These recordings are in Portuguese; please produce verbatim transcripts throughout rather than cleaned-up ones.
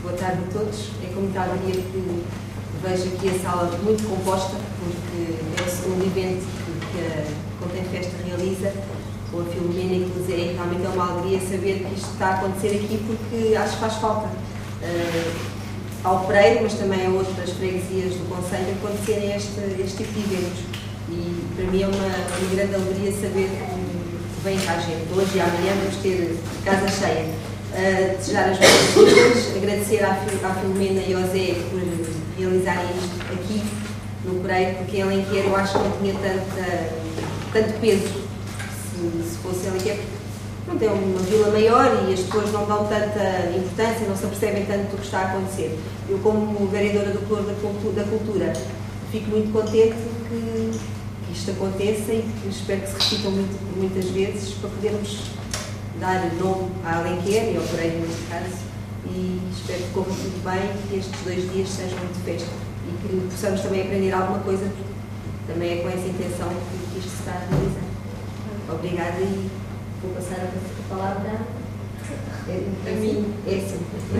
boa tarde a todos. É com muita alegria que vejo aqui a sala muito composta, porque é o segundo evento que a Contém Festa realiza, com a Filomena e com o Zé. Realmente é uma alegria saber que isto está a acontecer aqui, porque acho que faz falta uh, ao Pereiro, mas também a outras freguesias do Conselho, acontecerem este, este tipo de eventos. E para mim é uma, uma grande alegria saber que vem cá gente. Hoje e amanhã vamos ter casa cheia. Uh, desejar as boas, agradecer à, à Filomena e ao Zé por realizarem isto aqui no Pereiro, porque em Alenquer eu acho que não tinha tanta, tanto peso se, se fosse em Alenquer, porque é uma vila maior e as pessoas não dão tanta importância, não se apercebem tanto do que está a acontecer. Eu, como vereadora do Pluro da Cultura, da Cultura, fico muito contente que, que isto aconteça e que espero que se repitam muito, muitas vezes para podermos dar nome à Alenquer e ao Pereiro neste caso, e espero que corra muito bem, que estes dois dias sejam de festa e que possamos também aprender alguma coisa, porque também é com essa intenção que isto se está a realizar. Obrigada e vou passar a palavra a, a mim. É sim.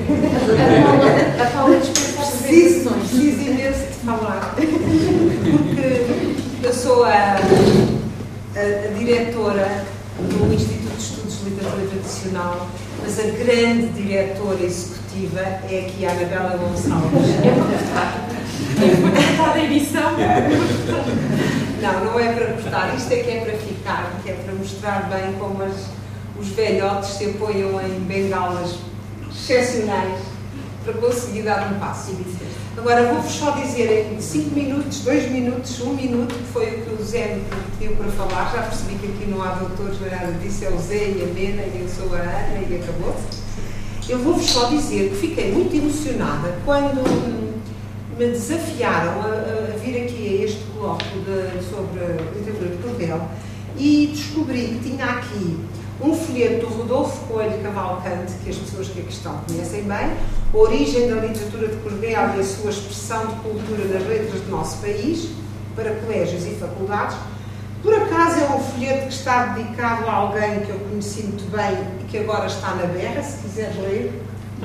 A Paula dispensa as apresentações. Preciso imenso de falar, porque eu sou a, a, a diretora do Instituto de Estudos de Literatura Tradicional, mas a grande diretora executiva é aqui a Anabela Gonçalves. É para cortar. É para cortar a edição. Não, não é para cortar. Isto é que é para ficar, que é para mostrar bem como as, os velhotes se apoiam em bengalas excepcionais para conseguir dar um passo. Agora, vou-vos só dizer em cinco minutos, dois minutos, um minuto, que foi o que o Zé me pediu para falar. Já percebi que aqui não há doutores, não é nada disso, é o Zé e a Mena, e eu sou a Ana, e acabou-se. Eu vou-vos só dizer que fiquei muito emocionada quando me desafiaram a, a vir aqui a este colóquio de, sobre a literatura de cordel e descobri que tinha aqui um folheto do Rodolfo Coelho Cavalcante, que as pessoas que aqui estão conhecem bem, a origem da literatura de cordel e a sua expressão de cultura nas letras do nosso país, para colégios e faculdades. Por acaso é um folheto que está dedicado a alguém que eu conheci muito bem e que agora está na berra, se quiseres ler.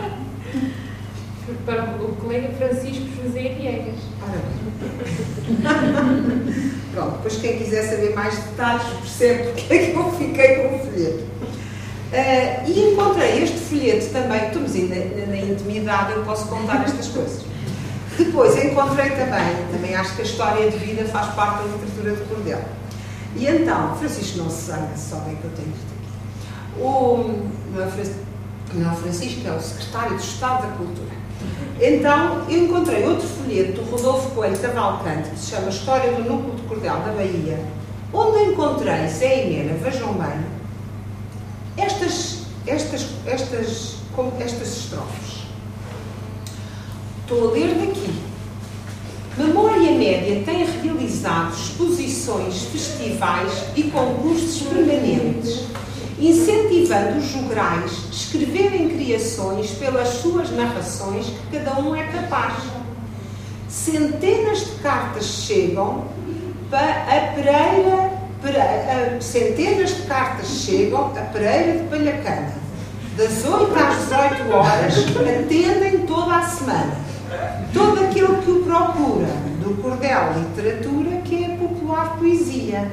Para o colega Francisco José Viegas. Ora bem. Pronto, depois quem quiser saber mais detalhes percebe porque é que eu fiquei com o folheto. Uh, e encontrei este folheto também, estamos ainda na, na intimidade, eu posso contar estas coisas. Depois encontrei também, também acho que a história de vida faz parte da literatura de cordel. E então, Francisco não se zanga, só bem que eu tenho isto aqui. O, não, é Francisco, não é Francisco, é o secretário do Estado da Cultura. Então, eu encontrei outro folheto do Rodolfo Coelho Cavalcante, que se chama História do Núcleo de Cordel da Bahia, onde encontrei, Zé e Mena, vejam bem, estas, estas, estas, estas estrofes. Estou a ler daqui. Memória Média tem realizado exposições, festivais e concursos permanentes, incentivando os jograis a escreverem criações pelas suas narrações que cada um é capaz. Centenas de cartas chegam para a Pereira, Pereira centenas de cartas chegam a Pereira de Palhacana. Das oito às dezoito horas, atendem toda a semana. Todo aquele que o procura, do cordel literatura, que é a popular poesia.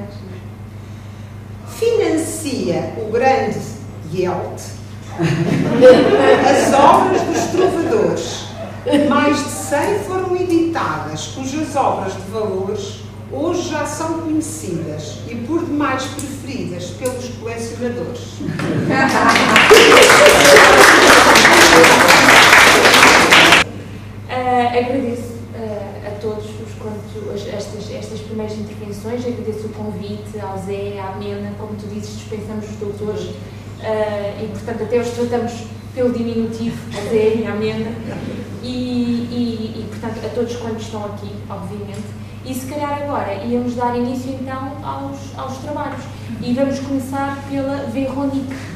Financia o grande Yelt as obras dos trovadores. Mais de cem foram editadas, cujas obras de valores hoje já são conhecidas e por demais preferidas pelos colecionadores. Uh, agradeço uh, a todos os, quanto, as, estas, estas primeiras intervenções, agradeço o convite ao Zé, à Mena, como tu dizes, dispensamos os doutores uh, e, portanto, até os tratamos pelo diminutivo, a Zé e à Mena, e, e, e, portanto, a todos quantos estão aqui, obviamente. E se calhar agora íamos dar início então aos, aos trabalhos. E vamos começar pela Veronique.